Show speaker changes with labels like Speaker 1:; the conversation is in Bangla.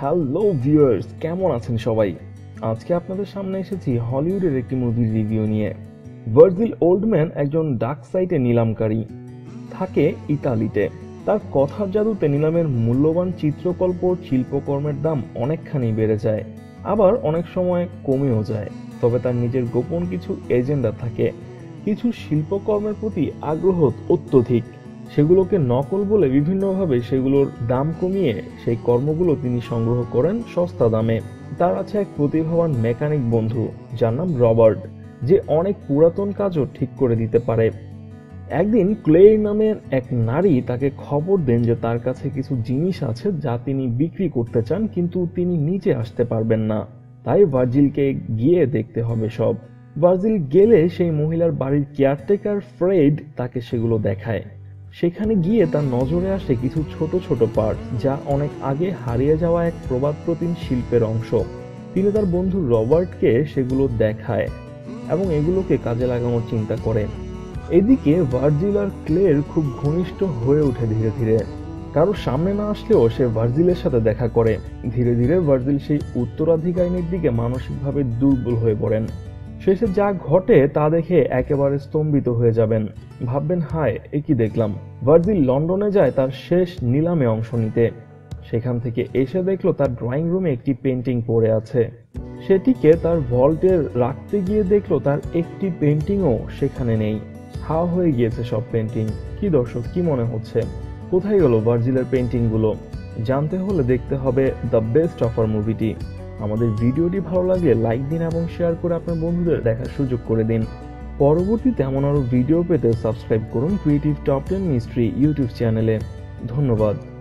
Speaker 1: হ্যালো ভিউয়ার্স, কেমন আছেন সবাই? আজকে আপনাদের সামনে এসেছি হলিউডের একটি মুভির রিভিউ নিয়ে। ভার্জিল ওল্ডম্যান একজন ডার্ক সাইটে নিলামকারী, থাকে ইতালিতে। তার কথার জাদুতে নিলামের মূল্যবান চিত্রকল্প শিল্পকর্মের দাম অনেকখানি বেড়ে যায়, আবার অনেক সময় কমেও যায়। তবে তার নিজের গোপন কিছু এজেন্ডা থাকে, কিছু শিল্পকর্মের প্রতি আগ্রহ অত্যধিক। সেগুলোকে নকল বলে বিভিন্নভাবে সেগুলোর দাম কমিয়ে সেই কর্মগুলো তিনি সংগ্রহ করেন সস্তা দামে। তার আছে এক প্রতিভাবান মেকানিক বন্ধু, যার নাম রবার্ট, যে অনেক পুরাতন কাজও ঠিক করে দিতে পারে। একদিন ক্লেয়ার নামের এক নারী তাকে খবর দেন যে তার কাছে কিছু জিনিস আছে যা তিনি বিক্রি করতে চান, কিন্তু তিনি নিচে আসতে পারবেন না। তাই ভার্জিলকে গিয়ে দেখতে হবে সব। ভার্জিল গেলে সেই মহিলার বাড়ির কেয়ারটেকার ফ্রেড তাকে সেগুলো দেখায়। সেখানে গিয়ে তার নজরে আসে কিছু ছোট ছোট পার্ট, যা অনেক আগে হারিয়ে যাওয়া এক প্রবাদপ্রতিম শিল্পের অংশ। তিনি তার বন্ধু রবার্টকে সেগুলো দেখায় এবং এগুলোকে কাজে লাগানোর চিন্তা করে। এদিকে ভার্জিল আর ক্লের খুব ঘনিষ্ঠ হয়ে ওঠে ধীরে ধীরে। কারোর সামনে না আসলেও সে ভার্জিলের সাথে দেখা করে। ধীরে ধীরে ভার্জিল সেই উত্তরাধিকারীর দিকে মানসিকভাবে দুর্বল হয়ে পড়েন। শেষে যা ঘটে তা দেখে একেবারে স্তম্ভিত হয়ে যাবেন। ভাববেন, হায়, এ কি দেখলাম। ভার্জিল লন্ডনে যায় তার শেষ নিলামে অংশ নিতে। সেখান থেকে এসে দেখলো তার ড্রয়িং রুমে একটি পেন্টিং পড়ে আছে। সেটিকে তার ভল্টে রাখতে গিয়ে দেখলো তার একটি পেন্টিংও সেখানে নেই। হাওয়া হয়ে গিয়েছে সব পেন্টিং। কি দর্শক, কি মনে হচ্ছে, কোথায় গেল ভার্জিলের পেন্টিংগুলো? জানতে হলে দেখতে হবে দ্য বেস্ট অফার মুভিটি। আমাদের ভিডিওটি ভালো লাগলে লাইক দিন এবং শেয়ার করে আপনার বন্ধুদের দেখার সুযোগ করে দিন। পরবর্তীতে এমন আরো ভিডিও পেতে সাবস্ক্রাইব করুন ক্রিয়েটিভ টপ 10 মিস্ট্রি ইউটিউব চ্যানেলে। ধন্যবাদ।